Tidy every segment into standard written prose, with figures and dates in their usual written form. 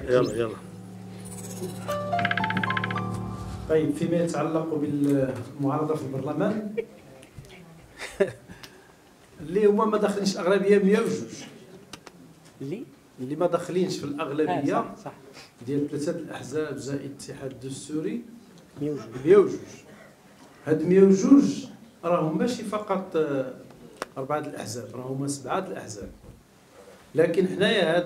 يلا. طيب فيما يتعلق بالمعارضه في البرلمان اللي هما ما داخلينش الاغلبيه 102 اللي ما داخلينش في الاغلبيه صح. ديال 3 الاحزاب زائد الاتحاد الدستوري 102. هاد 102 راهم ماشي فقط 4 الاحزاب، راهم 7 الاحزاب. لكن حنايا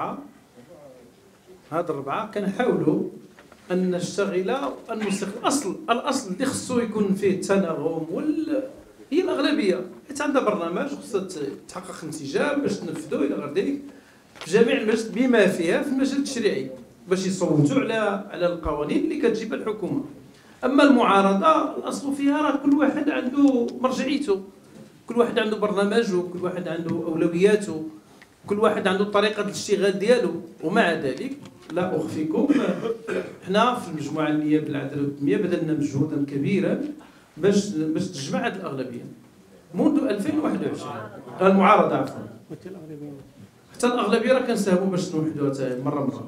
هاد الربعه كنحاولوا ان نشتغل وان نستغل الاصل اللي خصو يكون فيه التناغم هي الاغلبيه، حيت عندها برنامج خصها تحقق انسجام باش تنفذوا الى غير ذلك في جميع المجالات بما فيها في المجال التشريعي باش يصوتوا على القوانين اللي كتجيبها الحكومه. اما المعارضه الاصل فيها راه كل واحد عنده مرجعيته، كل واحد عنده برنامجه، كل واحد عنده اولوياته، كل واحد عنده طريقه الاشتغال ديالو. ومع ذلك لا اخفيكم حنا في المجموعه النيابه العداله والتنميه بذلنا مجهودا كبيرا باش تجمع هذه الاغلبيه منذ 2021. المعارضه عفوا، حتى الاغلبيه راه كنساهموا باش نوحدوها مره.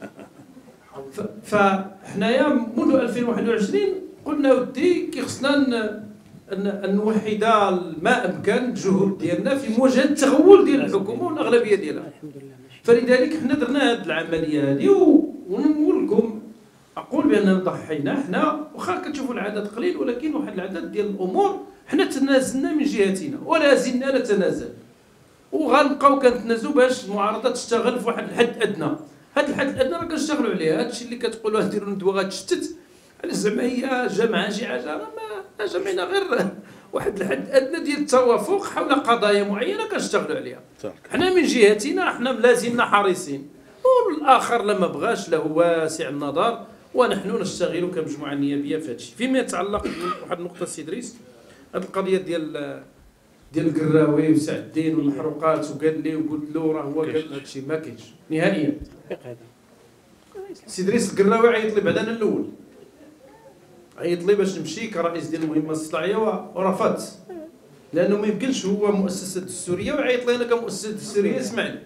فحنايا منذ 2021 قلنا ودي كيخصنا ان نوحد ما امكن الجهود ديالنا في مواجهه التغول ديال الحكومه والاغلبيه ديالها. فلذلك حنا درنا هذه العمليه هذه ونقول لكم اقول بان ضحينا حنا، واخا كتشوفوا العدد قليل ولكن واحد العدد ديال الامور حنا تنازلنا من جهتنا ولا زلنا نتنازل، وغنبقاو كنتنازلوا باش المعارضه تشتغل في واحد الحد ادنى. هذا الحد الادنى راه كنشتغلوا عليه. هذا الشيء اللي كتقولوا نديروا ندوه غتشتت على زعما هي جامعه شي حاجه، ما جمعنا غير واحد الحد ادنى ديال التوافق حول قضايا معينه كنشتغلوا عليها. حنا من جهتنا حنا لازمنا حريصين، والاخر لما بغاش له واسع النظر، ونحن نشتغل كمجموعه نيابيه في هذا الشيء. فيما يتعلق بواحد النقطه السي ادريس، هذه القضيه ديال القراوي وسعد الدين والمحروقات، وقال لي وقلت له راه هو قال هذا الشيء ما كاينش نهائيا. سي ادريس القراوي عيط لي بعد انا الاول، عيط لي باش نمشي كرئيس ديال المهمه الاستطلاعيه ورفضت، لانه ما يمكنش هو مؤسسه دستوريه ويعيط لي انا كمؤسسه دستوريه اسمعني.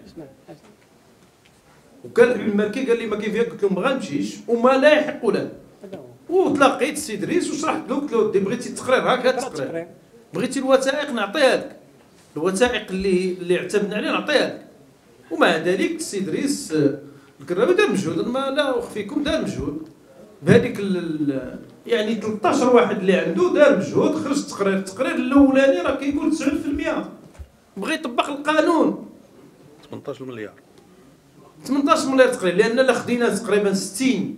وكان المالكي قال لي ما كاين فيها، قلت له ما غنمشيش وما لا يحق له. وتلاقيت السي ادريس وشرحت له، قلت له دي بغيتي التقرير هاك هذا التقرير، بغيتي الوثائق نعطيها لك، الوثائق اللي اعتمدنا عليها نعطيها لك. ومع ذلك السي ادريس الكراوي دار مجهود، ما لا اخفيكم دار مجهود بهذيك يعني 13 واحد اللي عنده دار مجهود، خرج التقرير الاولاني راه كيقول 9% بغى يطبق القانون. 18 مليار تقريبا، لان لا خدينا تقريبا 60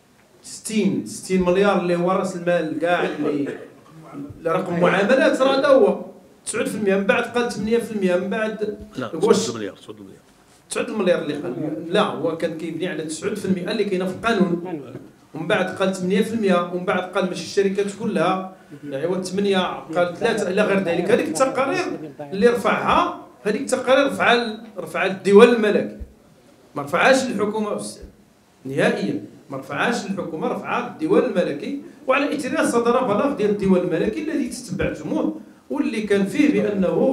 مليار اللي هو راس المال كاع اللي رقم معاملات، راه هذا هو 9%. من بعد قال 8%، من بعد لا 9 مليار 9 المليار اللي قال لا، هو كان كيبني على 9% اللي كاينه في القانون. ومن بعد قال 8%، ومن بعد قال ماشي الشركات كلها، يعني 8 قال 3 الى غير ذلك. هذيك التقارير اللي رفعها، هذيك التقارير رفع الديوان الملكي، ما رفعهاش الحكومه أستاذ نهائيا، ما رفعهاش الحكومه، رفعها الديوان الملكي. وعلى اثرها صدر بلاغ ديال الديوان الملكي الذي تتبعتموه، واللي كان فيه بانه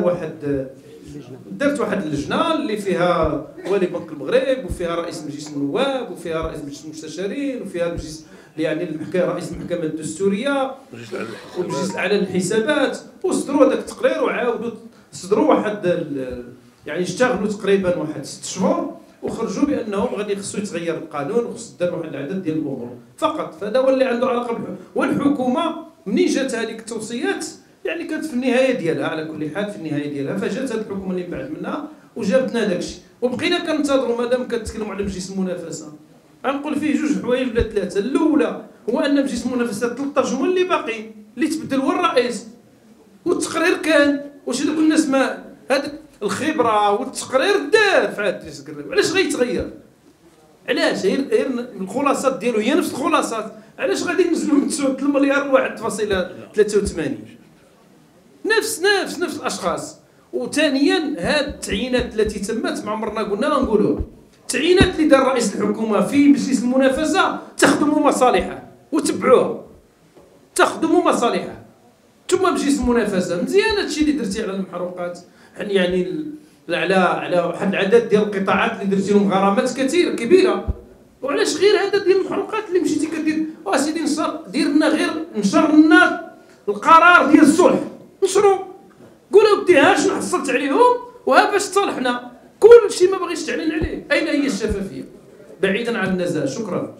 درت واحد اللجنه اللي فيها والي بنك المغرب، وفيها رئيس مجلس النواب، وفيها رئيس مجلس المستشارين، وفيها المجلس يعني رئيس المحكمه الدستوريه والمجلس الاعلى للحسابات، وصدروا هذاك التقرير وعاودوا صدروا واحد يعني اشتغلوا تقريبا واحد 6 شهور، وخرجوا بانهم غادي خصو يتغير القانون وخص دار واحد العدد ديال الامور فقط. فهذا هو اللي عنده علاقه والحكومه منين جات هذيك التوصيات يعني كانت في النهايه ديالها، على كل حال في النهايه ديالها فجات هذه الحكومه اللي بعد منها وجابتنا داك الشيء، وبقينا كننتظروا. مادام كتكلموا على مجلس المنافسه غنقول فيه 2 حوايج ولا 3. الاولى هو ان مجلس المنافسه 13 هما اللي باقيين، اللي تبدل هو الرئيس، والتقرير كان واش هذوك الناس ما هذيك الخبره والتقرير دار في عهد ادريس القراوي، علاش غيتغير؟ علاش غير الخلاصات ديالو هي نفس الخلاصات، علاش غادي ينزلوا من 9 مليار ل 1.83؟ نفس الاشخاص. وثانيا هاد التعيينات التي تمت ما عمرنا قلنا نقولوها، التعيينات اللي دار رئيس الحكومه في مجلس المنافسه تخدم مصالحه وتبعوها، تخدم مصالحها. ثم مجلس المنافسه مزيان هادشي اللي درتي على المحروقات، يعني على واحد العدد ديال القطاعات اللي درتي لهم غرامات كثير كبيره، وعلاش غير هذا ديال المحروقات اللي مشيتي كدير اسيدي دير لنا غير نشر لنا القرار ديال الصلح، نشرو قول اودي ها شنو حصلت عليهم وها باش تصالحنا، كل شيء ما بغيتش تعلن عليه. اين هي الشفافيه بعيدا عن النزاهه؟ شكرا.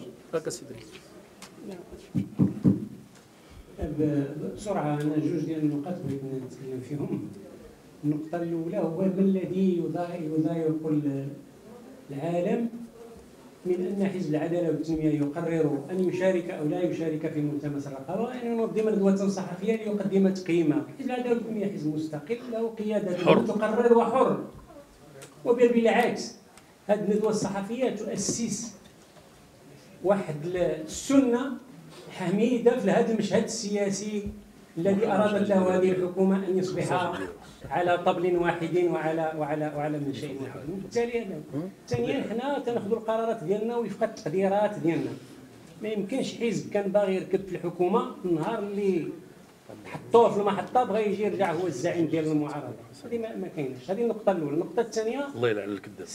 بسرعه انا جوج ديال النقاط بغيت نتكلم فيهم. النقطه الاولى هو ما الذي يضايق العالم من ان حزب العداله والتنميه يقرر ان يشارك او لا يشارك في ملتمس الرقابه، وان ينظم ندوه صحفيه ليقدم تقييمه. حزب العداله والتنميه حزب مستقل له قياده تقرر وحر، وبل بالعكس هذه الندوه الصحفيه تؤسس واحد السنه حميده في هذا المشهد السياسي الذي اراد الله هذه الحكومه ان يصبح على طبل واحد وعلى منشأ واحد. بالتالي ثانيا حنا تناخذوا القرارات ديالنا وفق التقديرات ديالنا. ما يمكنش حزب كان باغي يركب في الحكومه النهار اللي حطوه في المحطه بغى يجي يرجع هو الزعيم ديال المعارضه. هذه ما كايناش. هذه النقطه الاولى. النقطه الثانيه الله يلعن الكذاب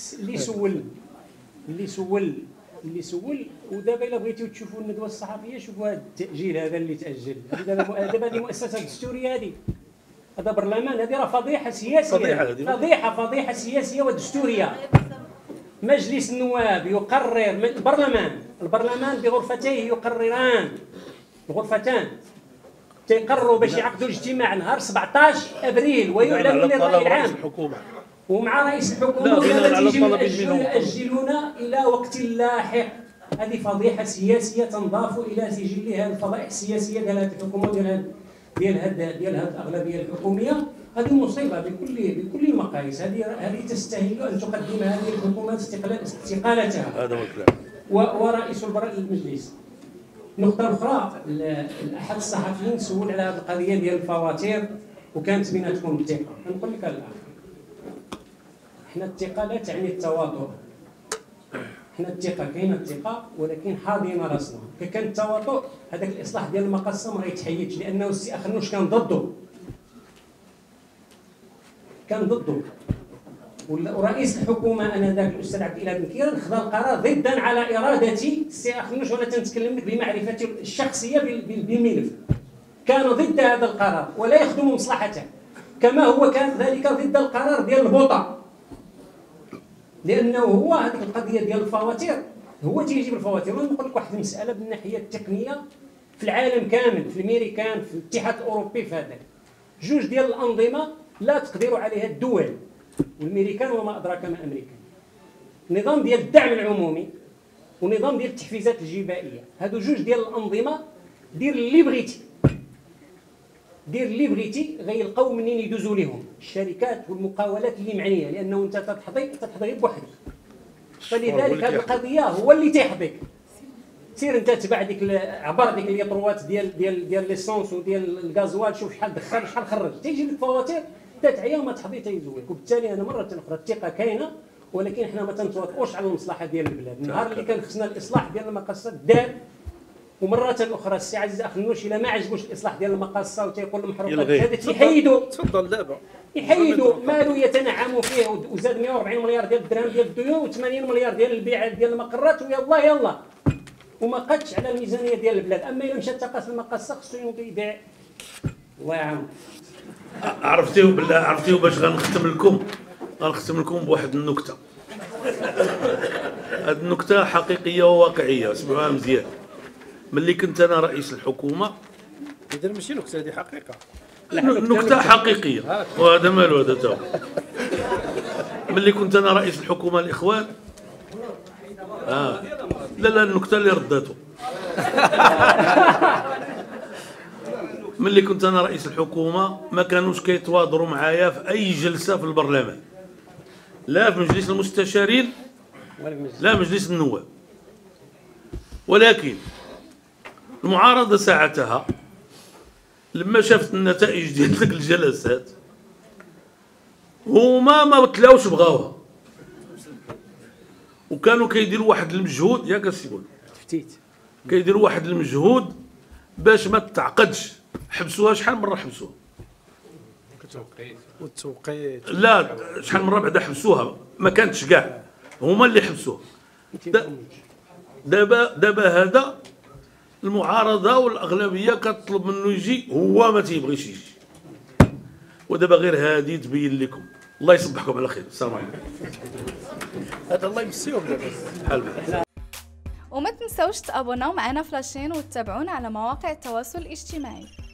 اللي سول ودابا الا بغيتوا تشوفوا الندوه الصحفيه شوفوا هذا التاجيل هذا اللي تاجل. دابا هذه مؤسسه دستوريه، هذا برلمان، هذه راه فضيحه سياسيه، فضيحه سياسيه ودستوريه. مجلس النواب يقرر من البرلمان بغرفتيه يقرران، غرفتان تيقرروا باش يعقدوا الاجتماع نهار 17 ابريل ويعلنوا للراي العام ومع رئيس الحكومه يؤجلون الى وقت لاحق. هذه فضيحه سياسيه تنضاف الى سجل هذه الفضائح السياسيه ديال هذه الحكومه ديال هذه الاغلبيه الحكوميه. هذه مصيبه بكل المقاييس. هذه تستاهل ان تقدم هذه الحكومه استقالتها. هذا هو الكلام. ورئيس المجلس. النقطه الاخرى، احد الصحفيين سول على هذه القضيه ديال الفواتير وكانت بيناتكم الثقه. نقول لك الاخ، احنا الثقه لا تعني التواطؤ. احنا الثقه كاينه الثقه ولكن حاضين راسنا. كان التواطؤ هذاك الاصلاح ديال المقصه ما غيتحيدش، لانه السي اخنوش كان ضده ورئيس الحكومه انذاك الاستاذ عبد الاله بن كيران خذا القرار ضدا على اراده السي اخنوش، وانا تنتكلم لك بمعرفتي الشخصيه بالملف. كان ضد هذا القرار ولا يخدم مصلحته، كما هو كان ذلك ضد القرار ديال البوطه، لانه هو هذيك القضيه ديال الفواتير هو تيجيب الفواتير. وانا نقول لك واحد المساله من الناحيه التقنيه في العالم كامل، في الامريكان، في الاتحاد الاوروبي، في هذاك جوج ديال الانظمه لا تقدر عليها الدول، والامريكان وما ادراك ما امريكان. نظام ديال الدعم العمومي ونظام ديال التحفيزات الجبائيه. هادو جوج ديال الانظمه دير اللي بغيتي غيلقاو منين يدوزوا لهم الشركات والمقاولات اللي معنيه، لانه انت تتحضي بوحدك. فلذلك هذه القضيه هو اللي تيحضيك. سير انت تبع عبر ديك اليطروات ديال ليسونس وديال الغازوال، شوف شحال دخل شحال خرج، تيجي لك فواتير تعيا وما تحضي تيزويك. وبالتالي انا مره اخرى الثقه كاينه، ولكن حنا ما تنتوافقوش على المصلحه ديال البلاد. النهار اللي كان خصنا الاصلاح ديال المقاصات دار، ومره اخرى السي عزيز اخنوش الا ما عجبوش الاصلاح ديال المقاصه وتيقول المحروقات هذا تيحيدوا. تفضل دابا يحيدوا مالو يتنعموا فيه، وزاد 140 مليار ديال الدرهم ديال الديون و80 مليار ديال البيع ديال المقرات، ويلا وما قادش على الميزانيه ديال البلاد. اما الا مشى تقاس المقاصه خصو يبيع. الله يعاون. عرفتيو باش غنختم لكم بواحد النكته. هذه النكته حقيقيه وواقعيه، اسمعوها مزيان. ملي كنت انا رئيس الحكومه، اذا ماشي نكته، هذه حقيقه، نكته حقيقيه، وهذا مالو هذا تا. ملي كنت انا رئيس الحكومه الاخوان، لا النكته اللي رداته. ملي كنت انا رئيس الحكومه ما كانوش كيتواضروا معايا في اي جلسه في البرلمان، لا في مجلس المستشارين لا مجلس النواب. ولكن المعارضه ساعتها لما شافت النتائج ديال ديك الجلسات هما ما تلاوش بغاوها، وكانوا كيديروا واحد المجهود، ياك السيبول كيديروا واحد المجهود باش ما تتعقدش. حبسوها شحال مره حبسوها، والتوقيت لا شحال من ربع بعدا حبسوها ما كانتش كاع هما اللي حبسوها. دابا هذا المعارضه والاغلبيه كتطلب منه يجي، هو ما تيبغيش يجي. ودابا غير هادي تبين لكم. الله يصبحكم على خير. السلام عليكم. هذا الله يمسيهم دابا بحال بحال. وما تنسوش تابوناو معنا في لاشين وتتابعونا على مواقع التواصل الاجتماعي.